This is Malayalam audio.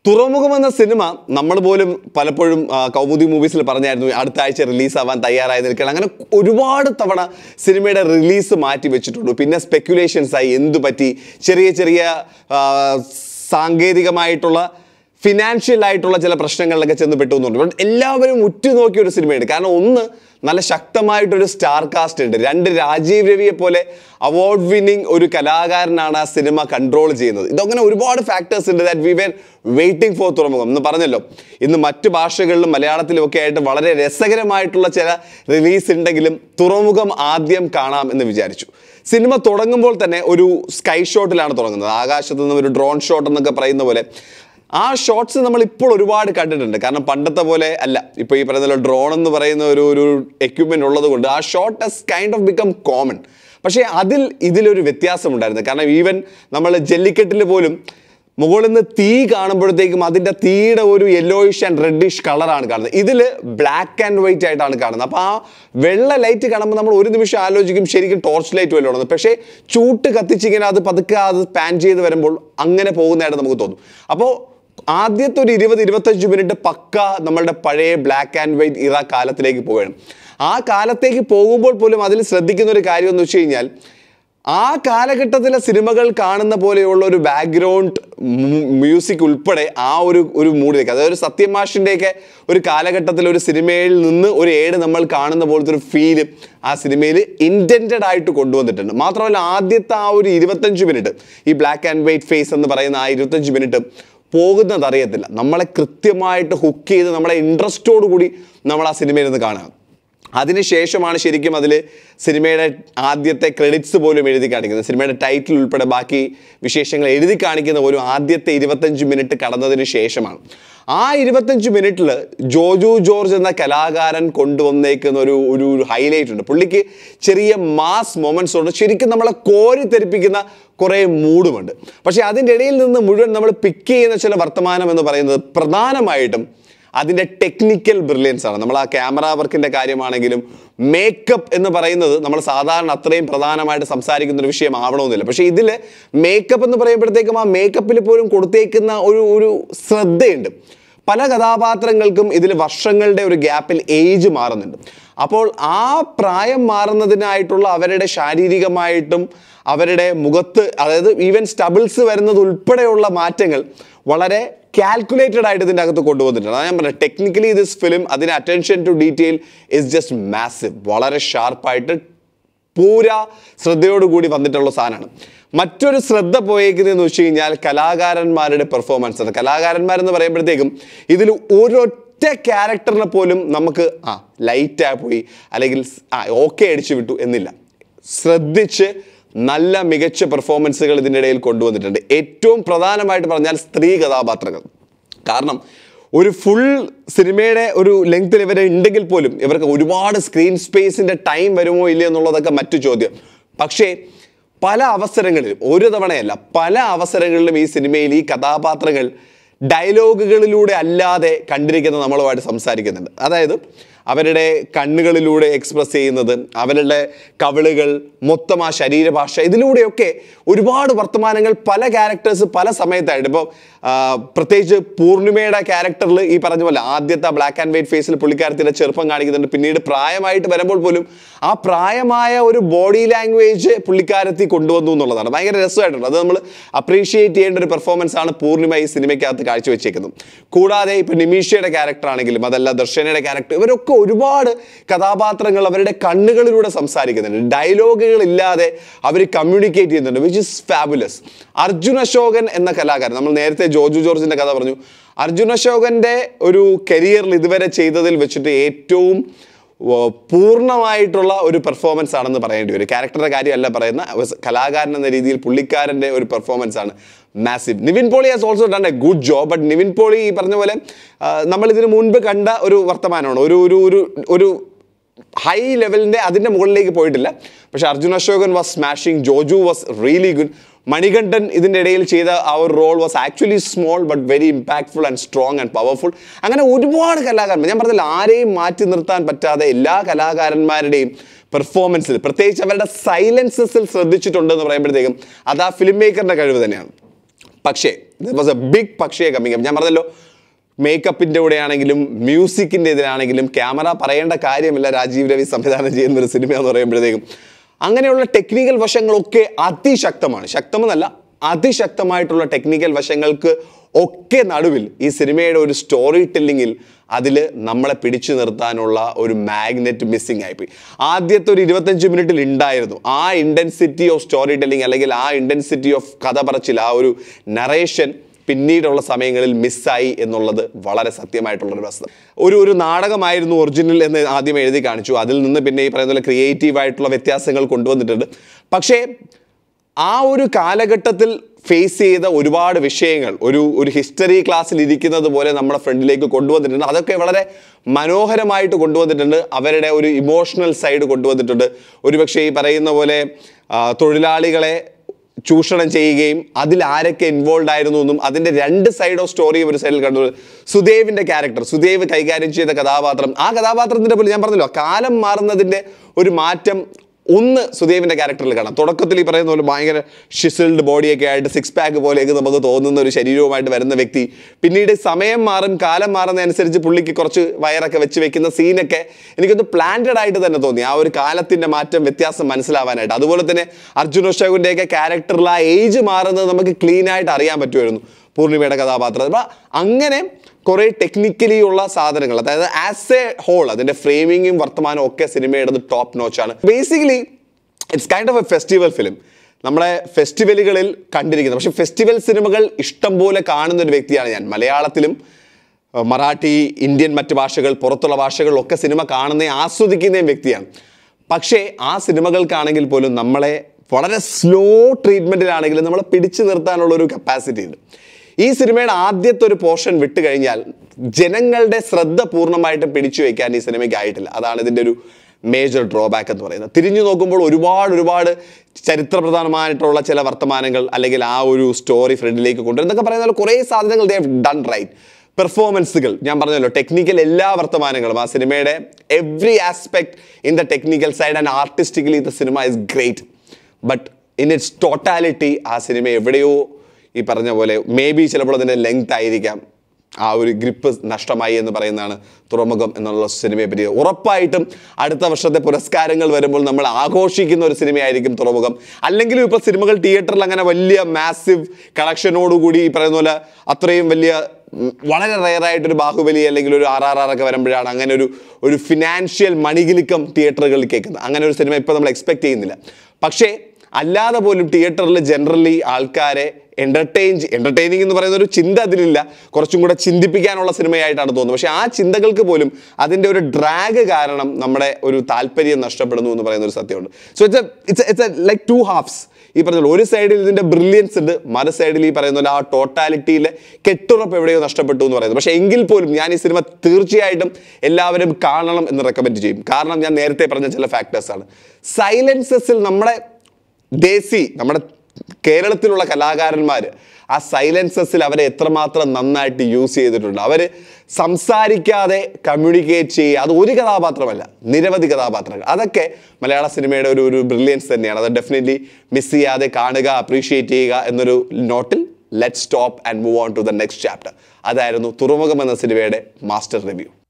തുറമുഖം എന്ന സിനിമ നമ്മൾ പോലും പലപ്പോഴും കൗമുദി മൂവീസിൽ പറഞ്ഞായിരുന്നു അടുത്ത ആഴ്ച റിലീസാവാൻ തയ്യാറായി നിൽക്കണം. അങ്ങനെ ഒരുപാട് തവണ സിനിമയുടെ റിലീസ് മാറ്റി വെച്ചിട്ടുണ്ട്. പിന്നെ സ്പെക്യുലേഷൻസ് ആയി എന്തു പറ്റി, ചെറിയ ചെറിയ സാങ്കേതികമായിട്ടുള്ള ഫിനാൻഷ്യൽ ആയിട്ടുള്ള ചില പ്രശ്നങ്ങളിലൊക്കെ ചെന്ന് പെട്ടു എന്നുണ്ട്. എല്ലാവരും ഉറ്റുനോക്കിയ ഒരു സിനിമയുണ്ട്. കാരണം ഒന്ന്, നല്ല ശക്തമായിട്ടൊരു സ്റ്റാർ കാസ്റ്റ് ഉണ്ട്. 2 രാജീവ് രവിയെ പോലെ അവാർഡ് വിന്നിങ് ഒരു കലാകാരനാണ് ആ സിനിമ കൺട്രോൾ ചെയ്യുന്നത്. ഇതങ്ങനെ ഒരുപാട് ഫാക്ടേഴ്സ് ഉണ്ട് that we were waiting for Thuramukham എന്ന് പറഞ്ഞല്ലോ. ഇന്ന് മറ്റു ഭാഷകളിലും മലയാളത്തിലും ഒക്കെ ആയിട്ട് വളരെ രസകരമായിട്ടുള്ള ചില റിലീസ് ഉണ്ടെങ്കിലും തുറമുഖം ആദ്യം കാണാം എന്ന് വിചാരിച്ചു. സിനിമ തുടങ്ങുമ്പോൾ തന്നെ ഒരു സ്കൈ ഷോട്ടിലാണ് തുടങ്ങുന്നത്. ആകാശത്ത് നിന്ന് ഒരു ഡ്രോൺ ഷോട്ട് എന്നൊക്കെ പറയുന്ന പോലെ ആ ഷോട്ട്സ് നമ്മൾ ഇപ്പോൾ ഒരുപാട് കണ്ടിട്ടുണ്ട്. കാരണം പണ്ടത്തെ പോലെ അല്ല, ഇപ്പോൾ ഈ പറയുന്ന ഡ്രോൺ എന്ന് പറയുന്ന ഒരു എക്യുപ്മെൻ്റ് ഉള്ളത് കൊണ്ട് ആ shot has kind of become common. പക്ഷേ ഇതിലൊരു വ്യത്യാസമുണ്ടായിരുന്നു. കാരണം ഈവൻ നമ്മൾ ജല്ലിക്കെട്ടിൽ പോലും മുകളിൽ നിന്ന് തീ കാണുമ്പോഴത്തേക്കും അതിൻ്റെ തീയുടെ ഒരു യെല്ലോയിഷ് ആൻഡ് റെഡിഷ് കളറാണ് കാണുന്നത്. ഇതിൽ ബ്ലാക്ക് ആൻഡ് വൈറ്റ് ആയിട്ടാണ് കാണുന്നത്. അപ്പോൾ ആ വെള്ള ലൈറ്റ് കാണുമ്പോൾ നമ്മൾ ഒരു നിമിഷം ആലോചിക്കും ശരിക്കും ടോർച്ച് ലൈറ്റ് വല്ലതും ഉള്ളത്. പക്ഷേ ചൂട്ട് കത്തിച്ചിങ്ങനെ അത് പതുക്കെ അത് പാൻ ചെയ്ത് വരുമ്പോൾ അങ്ങനെ പോകുന്നതായിട്ട് നമുക്ക് തോന്നും. അപ്പോൾ ആദ്യത്തെ ഒരു 20-25 മിനിറ്റ് പക്ക നമ്മളുടെ പഴയ ബ്ലാക്ക് ആൻഡ് വൈറ്റ് ഇറ കാലത്തിലേക്ക് പോവുകയാണ്. ആ കാലത്തേക്ക് പോകുമ്പോൾ പോലും അതിൽ ശ്രദ്ധിക്കുന്ന ഒരു കാര്യം എന്ന് വെച്ച് കഴിഞ്ഞാൽ ആ കാലഘട്ടത്തിലെ സിനിമകൾ കാണുന്ന പോലെയുള്ള ഒരു ബാക്ക്ഗ്രൗണ്ട് മ്യൂസിക് ഉൾപ്പെടെ ആ ഒരു മൂഡിലേക്ക്, അതായത് സത്യമാഷിൻ്റെയൊക്കെ ഒരു കാലഘട്ടത്തിൽ ഒരു സിനിമയിൽ നിന്ന് ഒരു ഏട് നമ്മൾ കാണുന്ന പോലത്തെ ഒരു ഫീല് ആ സിനിമയിൽ ഇൻറ്റൻറ്റഡ് ആയിട്ട് കൊണ്ടുവന്നിട്ടുണ്ട്. മാത്രമല്ല ആദ്യത്തെ ആ ഒരു 25 മിനിറ്റ് ഈ ബ്ലാക്ക് ആൻഡ് വൈറ്റ് ഫേസ് എന്ന് പറയുന്ന ആ 25 മിനിറ്റ് പോകുന്നത് അറിയത്തില്ല. നമ്മളെ കൃത്യമായിട്ട് ഹുക്ക് ചെയ്ത് നമ്മളെ ഇൻട്രസ്റ്റോടു കൂടി നമ്മൾ ആ സിനിമയിൽ നിന്ന് കാണുക. അതിനുശേഷമാണ് ശരിക്കും അതിൽ സിനിമയുടെ ആദ്യത്തെ ക്രെഡിറ്റ്സ് പോലും എഴുതി കാണിക്കുന്നത്. സിനിമയുടെ ടൈറ്റിൽ ഉൾപ്പെടെ ബാക്കി വിശേഷങ്ങൾ എഴുതി കാണിക്കുന്ന പോലും ആദ്യത്തെ 25 മിനിറ്റ് കടന്നതിന് ശേഷമാണ്. ആ 25 മിനിറ്റിൽ ജോജു ജോർജ് എന്ന കലാകാരൻ കൊണ്ടുവന്നേക്കുന്ന ഒരു ഹൈലൈറ്റ് ഉണ്ട്. പുള്ളിക്ക് ചെറിയ മാസ് മൊമെൻറ്റ്സ് ഉണ്ട്. ശരിക്കും നമ്മളെ കോരിത്തെരിപ്പിക്കുന്ന കുറേ മൂഡുമുണ്ട്. പക്ഷേ അതിൻ്റെ ഇടയിൽ നിന്ന് മുഴുവൻ നമ്മൾ പിക്ക് ചെയ്യുന്ന ചില വർത്തമാനം എന്ന് പറയുന്നത് പ്രധാനമായിട്ടും അതിൻ്റെ ടെക്നിക്കൽ ബ്രില്യൻസ് ആണ്. നമ്മൾ ആ ക്യാമറ വർക്കിൻ്റെ കാര്യമാണെങ്കിലും മേക്കപ്പ് എന്ന് പറയുന്നത് നമ്മൾ സാധാരണ അത്രയും പ്രധാനമായിട്ട് സംസാരിക്കുന്ന ഒരു വിഷയമാവണമെന്നില്ല. പക്ഷേ ഇതിൽ മേക്കപ്പ് എന്ന് പറയുമ്പോഴത്തേക്കും ആ മേക്കപ്പിൽ പോലും കൊടുത്തേക്കുന്ന ഒരു ശ്രദ്ധയുണ്ട്. പല കഥാപാത്രങ്ങൾക്കും ഇതിൽ വർഷങ്ങളുടെ ഒരു ഗ്യാപ്പിൽ ഏജ് മാറുന്നുണ്ട്. അപ്പോൾ ആ പ്രായം മാറുന്നതിനായിട്ടുള്ള അവരുടെ ശാരീരികമായിട്ടും അവരുടെ മുഖത്ത്, അതായത് ഈവൻ സ്റ്റബിൾസ് വരുന്നത് ഉൾപ്പെടെയുള്ള മാറ്റങ്ങൾ വളരെ കാൽക്കുലേറ്റഡ് ആയിട്ട് ഇതിൻ്റെ അകത്ത് കൊണ്ടുവന്നിട്ടുണ്ട്. അതാണ് ഞാൻ പറഞ്ഞത്, ടെക്നിക്കലി ദിസ് ഫിലിം അതിന് attention to detail is just massive. വളരെ ഷാർപ്പായിട്ട് പൂരാ ശ്രദ്ധയോടുകൂടി വന്നിട്ടുള്ള സാധനമാണ്. മറ്റൊരു ശ്രദ്ധ പോയേക്കുന്നതെന്ന് വെച്ച് കഴിഞ്ഞാൽ കലാകാരന്മാരുടെ പെർഫോമൻസ് ആണ്. കലാകാരന്മാരെന്ന് പറയുമ്പോഴത്തേക്കും ഇതിൽ ഒരൊറ്റ ക്യാരക്ടറിനെ പോലും നമുക്ക് ലൈറ്റായി പോയി അല്ലെങ്കിൽ ഓക്കെ അടിച്ചു വിട്ടു എന്നില്ല. ശ്രദ്ധിച്ച് നല്ല മികച്ച പെർഫോമൻസുകൾ ഇതിൻ്റെ ഇടയിൽ കൊണ്ടുവന്നിട്ടുണ്ട്. ഏറ്റവും പ്രധാനമായിട്ട് പറഞ്ഞാൽ സ്ത്രീ കഥാപാത്രങ്ങൾ. കാരണം ഒരു ഫുൾ സിനിമയുടെ ഒരു ലെങ്ത്തിൽ ഇവരെ ഉണ്ടെങ്കിൽ പോലും ഇവർക്ക് ഒരുപാട് സ്ക്രീൻ സ്പേസിൻ്റെ ടൈം വരുമോ ഇല്ലയോ എന്നുള്ളതൊക്കെ മറ്റു ചോദ്യം. പക്ഷേ പല അവസരങ്ങളിലും, ഒരു തവണയല്ല പല അവസരങ്ങളിലും ഈ സിനിമയിൽ ഈ കഥാപാത്രങ്ങൾ ഡയലോഗുകളിലൂടെ അല്ലാതെ കണ്ടിരിക്കുന്ന നമ്മളുമായിട്ട് സംസാരിക്കുന്നുണ്ട്. അതായത് അവരുടെ കണ്ണുകളിലൂടെ എക്സ്പ്രസ് ചെയ്യുന്നത്, അവരുടെ കവിളുകൾ, മൊത്തം ആ ശരീരഭാഷ, ഇതിലൂടെയൊക്കെ ഒരുപാട് വർത്തമാനങ്ങൾ പല ക്യാരക്ടേഴ്സ് പല സമയത്തായിട്ട്. ഇപ്പോൾ പ്രത്യേകിച്ച് പൂർണിമയുടെ ക്യാരക്ടറിൽ ഈ പറഞ്ഞ പോലെ ആദ്യത്തെ ബ്ലാക്ക് ആൻഡ് വൈറ്റ് ഫേസിൽ പുള്ളിക്കാരത്തിൻ്റെ ചെറുപ്പം കാണിക്കുന്നുണ്ട്. പിന്നീട് പ്രായമായിട്ട് വരുമ്പോൾ പോലും ആ പ്രായമായ ഒരു ബോഡി ലാംഗ്വേജ് പുള്ളിക്കാരത്തി കൊണ്ടുവന്നു എന്നുള്ളതാണ് ഭയങ്കര രസമായിട്ടുണ്ട്. അത് നമ്മൾ അപ്രീഷിയേറ്റ് ചെയ്യേണ്ട ഒരു പെർഫോമൻസ് ആണ് പൂർണിമ ഈ സിനിമയ്ക്കകത്ത് കാഴ്ചവെച്ചേക്കുന്നത്. കൂടാതെ ഇപ്പോൾ നിമിഷയുടെ ക്യാരക്ടർ ആണെങ്കിലും അതല്ല ദർശനയുടെ ക്യാരക്ടർ, ഇവരൊക്കെ ഒരുപാട് കഥാപാത്രങ്ങൾ അവരുടെ കണ്ണുകളിലൂടെ സംസാരിക്കുന്നുണ്ട്. ഡയലോഗുകളില്ലാതെ അവർ കമ്മ്യൂണിക്കേറ്റ് ചെയ്യുന്നുണ്ട്, which is fabulous. Arjun Ashokan എന്ന കലാകാരൻ, നമ്മൾ നേരത്തെ ജോജു ജോർജിൻ്റെ കഥ പറഞ്ഞു. അർജുൻ അശോകൻ്റെ ഒരു കരിയറിൽ ഇതുവരെ ചെയ്തതിൽ വെച്ചിട്ട് ഏറ്റവും പൂർണ്ണമായിട്ടുള്ള ഒരു പെർഫോമൻസ് ആണെന്ന് പറയേണ്ടി വരും. ക്യാരക്ടറുടെ കാര്യമല്ല പറയുന്ന, കലാകാരൻ എന്ന രീതിയിൽ പുള്ളിക്കാരൻ്റെ ഒരു പെർഫോമൻസ് ആണ് massive. Nivin Pauly has also done a good job. But Nivin Pauly ഈ പറഞ്ഞ പോലെ നമ്മളിതിന് മുൻപ് കണ്ട ഒരു വർത്തമാനമാണ്, ഒരു ഹൈ ലെവലിൻ്റെ അതിൻ്റെ മുകളിലേക്ക് പോയിട്ടില്ല. പക്ഷേ Arjun Ashokan was smashing, Joju was really good. Manikandan ഇതിൻ്റെ ഇടയിൽ ചെയ്ത ആ ഒരു role was actually small but very impactful and strong and powerful. അങ്ങനെ ഒരുപാട് കലാകാരന്മാർ, ഞാൻ പറഞ്ഞില്ല ആരെയും മാറ്റി നിർത്താൻ പറ്റാതെ എല്ലാ കലാകാരന്മാരുടെയും പെർഫോമൻസിൽ, പ്രത്യേകിച്ച് അവരുടെ സൈലൻസസിൽ ശ്രദ്ധിച്ചിട്ടുണ്ടെന്ന് പറയുമ്പോഴത്തേക്കും അത് ആ ഫിലിം മേക്കറിൻ്റെ കഴിവ് തന്നെയാണ്. പക്ഷേ ദിസ് വാസ് എ ബിഗ് പക്ഷേ കമ്മിങ് അപ്പ്. ഞാൻ പറഞ്ഞല്ലോ, മേക്കപ്പിൻ്റെ കൂടെ ആണെങ്കിലും മ്യൂസിക്കിൻ്റെ ഇതിലാണെങ്കിലും ക്യാമറ പറയേണ്ട കാര്യമില്ല. രാജീവ് രവി സംവിധാനം ചെയ്യുന്ന ഒരു സിനിമ എന്ന് പറയുമ്പോഴത്തേക്കും അങ്ങനെയുള്ള ടെക്നിക്കൽ വശങ്ങളൊക്കെ അതിശക്തമാണ്. ശക്തമെന്നല്ല, അതിശക്തമായിട്ടുള്ള ടെക്നിക്കൽ വശങ്ങൾക്ക് ഒക്കെ നടുവിൽ ഈ സിനിമയുടെ ഒരു സ്റ്റോറി ടെല്ലിങ്ങിൽ അതിൽ നമ്മളെ പിടിച്ചു നിർത്താനുള്ള ഒരു മാഗ്നറ്റ് മിസ്സിങ് ആയിപ്പോയി. ആദ്യത്തെ ഒരു 25 മിനിറ്റിൽ ഉണ്ടായിരുന്നു ആ ഇൻറ്റൻസിറ്റി ഓഫ് സ്റ്റോറി ടെല്ലിങ്, അല്ലെങ്കിൽ ആ ഇൻറ്റൻസിറ്റി ഓഫ് കഥ പറച്ചിൽ, ആ ഒരു നറേഷൻ പിന്നീടുള്ള സമയങ്ങളിൽ മിസ്സായി എന്നുള്ളത് വളരെ സത്യമായിട്ടുള്ളൊരു വസ്തുത. ഒരു നാടകമായിരുന്നു ഒറിജിനൽ എന്ന് ആദ്യം എഴുതി കാണിച്ചു. അതിൽ നിന്ന് പിന്നെ ഈ പറയുന്ന പോലെ ക്രിയേറ്റീവായിട്ടുള്ള വ്യത്യാസങ്ങൾ കൊണ്ടുവന്നിട്ടുണ്ട്. പക്ഷേ ആ ഒരു കാലഘട്ടത്തിൽ ഫേസ് ചെയ്ത ഒരുപാട് വിഷയങ്ങൾ ഒരു ഹിസ്റ്ററി ക്ലാസ്സിൽ ഇരിക്കുന്നത് പോലെ നമ്മുടെ ഫ്രണ്ടിലേക്ക് കൊണ്ടുവന്നിട്ടുണ്ട്. അതൊക്കെ വളരെ മനോഹരമായിട്ട് കൊണ്ടുവന്നിട്ടുണ്ട്. അവരുടെ ഒരു ഇമോഷണൽ സൈഡ് കൊണ്ടുവന്നിട്ടുണ്ട്. ഒരുപക്ഷെ ഈ പറയുന്ന പോലെ തൊഴിലാളികളെ ചൂഷണം ചെയ്യുകയും അതിൽ ആരൊക്കെ ഇൻവോൾവ് ആയിരുന്നു എന്നും അതിൻ്റെ 2 സൈഡ് ഓഫ് സ്റ്റോറിയും ഒരു സൈഡിൽ കണ്ടു. സുദേവിൻ്റെ ക്യാരക്ടർ, സുദേവ് കൈകാര്യം ചെയ്ത കഥാപാത്രം, ആ കഥാപാത്രത്തിൻ്റെ പോലെ ഞാൻ പറഞ്ഞല്ലോ, കാലം മാറുന്നതിൻ്റെ ഒരു മാറ്റം ഒന്ന് സുദേവിൻ്റെ ക്യാരക്ടറിൽ കാണാം. തുടക്കത്തിൽ ഈ പറയുന്ന പോലെ ഭയങ്കര ഷിസിൽഡ് ബോഡിയൊക്കെ ആയിട്ട് 6 പാക്ക് പോലെയൊക്കെ നമുക്ക് തോന്നുന്ന ഒരു ശരീരവുമായിട്ട് വരുന്ന വ്യക്തി, പിന്നീട് സമയം മാറും, കാലം മാറുന്നതനുസരിച്ച് പുള്ളിക്ക് കുറച്ച് വയറൊക്കെ വെച്ച് വെക്കുന്ന സീനൊക്കെ എനിക്കൊന്ന് പ്ലാന്റഡ് ആയിട്ട് തന്നെ തോന്നി, ആ ഒരു കാലത്തിൻ്റെ മാറ്റം, വ്യത്യാസം മനസ്സിലാവാനായിട്ട്. അതുപോലെ തന്നെ അർജുൻ അശോകൻ്റെയൊക്കെ ക്യാരക്ടറിൽ ആ ഏജ് മാറുന്നത് നമുക്ക് ക്ലീനായിട്ട് അറിയാൻ പറ്റുമായിരുന്നു പൂർണിമയുടെ കഥാപാത്രം. അപ്പം അങ്ങനെ കുറേ ടെക്നിക്കലി ഉള്ള സാധനങ്ങൾ, അതായത് ആസ് എ ഹോൾ അതിൻ്റെ ഫ്രെയിമിങ്ങും വർത്തമാനവും ഒക്കെ സിനിമയുടെ ടോപ്പ് നോച്ചാണ്. Basically it's kind of a festival film. നമ്മളെ ഫെസ്റ്റിവലുകളിൽ കണ്ടിരിക്കുന്നത്, പക്ഷേ ഫെസ്റ്റിവൽ സിനിമകൾ ഇഷ്ടം പോലെ കാണുന്ന ഒരു വ്യക്തിയാണ് ഞാൻ. മലയാളത്തിലും മറാഠി, ഇന്ത്യൻ മറ്റ് ഭാഷകൾ, പുറത്തുള്ള ഭാഷകളിലൊക്കെ സിനിമ കാണുന്നതും ആസ്വദിക്കുന്നതും വ്യക്തിയാണ്. പക്ഷേ ആ സിനിമകൾക്കാണെങ്കിൽ പോലും നമ്മളെ വളരെ സ്ലോ ട്രീറ്റ്മെൻറ്റിലാണെങ്കിലും നമ്മളെ പിടിച്ചു നിർത്താനുള്ളൊരു കപ്പാസിറ്റി ഉണ്ട്. ഈ സിനിമയുടെ ആദ്യത്തെ ഒരു പോർഷൻ വിട്ട് കഴിഞ്ഞാൽ ജനങ്ങളുടെ ശ്രദ്ധ പൂർണ്ണമായിട്ടും പിടിച്ചു വയ്ക്കാൻ ഈ സിനിമയ്ക്ക് ആയിട്ടില്ല. അതാണ് ഇതിൻ്റെ ഒരു മേജർ ഡ്രോബാക്ക് എന്ന് പറയുന്നത്. തിരിഞ്ഞു നോക്കുമ്പോൾ ഒരുപാട് ചരിത്രപ്രധാനമായിട്ടുള്ള ചില വർത്തമാനങ്ങൾ, അല്ലെങ്കിൽ ആ ഒരു സ്റ്റോറി ഫ്രണ്ടിലേക്ക് കൊണ്ടുവരും എന്നൊക്കെ പറയുന്ന കുറേ സാധനങ്ങൾ ദേ ഹാവ് ഡൺ റൈറ്റ്. പെർഫോമൻസുകൾ, ഞാൻ പറഞ്ഞല്ലോ, ടെക്നിക്കൽ എല്ലാ വർത്തമാനങ്ങളും, ആ സിനിമയുടെ every aspect in the technical side and artistically the cinema is great. But in its totality ആ സിനിമ എവിടെയോ ഈ പറഞ്ഞ പോലെ മേ ബി ചിലപ്പോൾ അതിൻ്റെ ലെങ്ത് ആയിരിക്കാം, ആ ഒരു ഗ്രിപ്പ് നഷ്ടമായി എന്ന് പറയുന്നതാണ് തുറമുഖം എന്നുള്ള സിനിമയെ പറ്റി. ഉറപ്പായിട്ടും അടുത്ത വർഷത്തെ പുരസ്കാരങ്ങൾ വരുമ്പോൾ നമ്മൾ ആഘോഷിക്കുന്ന ഒരു സിനിമയായിരിക്കും തുറമുഖം. അല്ലെങ്കിലും ഇപ്പോൾ സിനിമകൾ തിയേറ്ററിൽ അങ്ങനെ വലിയ മാസീവ് കളക്ഷനോടുകൂടി ഈ പറയുന്ന പോലെ അത്രയും വലിയ വളരെ റയറായിട്ടൊരു ബാഹുബലി അല്ലെങ്കിൽ ഒരു RRR ഒക്കെ വരുമ്പോഴാണ് അങ്ങനെ ഒരു ഫിനാൻഷ്യൽ മണികിലുക്കം തിയേറ്ററുകളിൽ കേൾക്കുന്നത്. അങ്ങനെ ഒരു സിനിമ ഇപ്പോൾ നമ്മൾ എക്സ്പെക്ട് ചെയ്യുന്നില്ല. പക്ഷേ അല്ലാതെ പോലും തിയേറ്ററിൽ ജനറലി ആൾക്കാരെ എൻ്റർടൈനിങ് എന്ന് പറയുന്ന ഒരു ചിന്ത അതിലില്ല, കുറച്ചും കൂടെ ചിന്തിപ്പിക്കാനുള്ള സിനിമയായിട്ടാണ് തോന്നുന്നത്. പക്ഷേ ആ ചിന്തകൾക്ക് പോലും അതിൻ്റെ ഒരു ഡ്രാഗ് കാരണം നമ്മുടെ ഒരു താല്പര്യം നഷ്ടപ്പെടുന്നു എന്ന് പറയുന്ന ഒരു സത്യമുണ്ട്. So it's like 2 halves. ഈ പറഞ്ഞ ഒരു സൈഡിൽ ഇതിൻ്റെ ബ്രില്യൻസ് ഉണ്ട്, മറു സൈഡിൽ ഈ പറയുന്ന പോലെ ആ ടോട്ടാലിറ്റിയിലെ കെട്ടുറപ്പ് എവിടെയോ നഷ്ടപ്പെട്ടു എന്ന് പറയുന്നത്. പക്ഷേ എങ്കിൽ പോലും ഞാൻ ഈ സിനിമ തീർച്ചയായിട്ടും എല്ലാവരും കാണണം എന്ന് റെക്കമെൻഡ് ചെയ്യും. കാരണം ഞാൻ നേരത്തെ പറഞ്ഞ ചില ഫാക്ടേഴ്സാണ്. സൈലൻസസിൽ നമ്മുടെ കേരളത്തിലുള്ള കലാകാരന്മാർ ആ സൈലൻസസിൽ അവരെ എത്രമാത്രം നന്നായിട്ട് യൂസ് ചെയ്തിട്ടുണ്ട്. അവർ സംസാരിക്കാതെ കമ്മ്യൂണിക്കേറ്റ് ചെയ്യുക, അത് ഒരു കഥാപാത്രമല്ല, നിരവധി കഥാപാത്രങ്ങൾ. അതൊക്കെ മലയാള സിനിമയുടെ ഒരു ബ്രില്യൻസ് തന്നെയാണ്. അത് ഡെഫിനറ്റ്ലി മിസ് ചെയ്യാതെ കാണുക, അപ്രീഷിയേറ്റ് ചെയ്യുക എന്നൊരു നോട്ടിൽ let's stop and move on to the next chapter. അതായിരുന്നു തുറമുഖം എന്ന സിനിമയുടെ മാസ്റ്റർ റിവ്യൂ.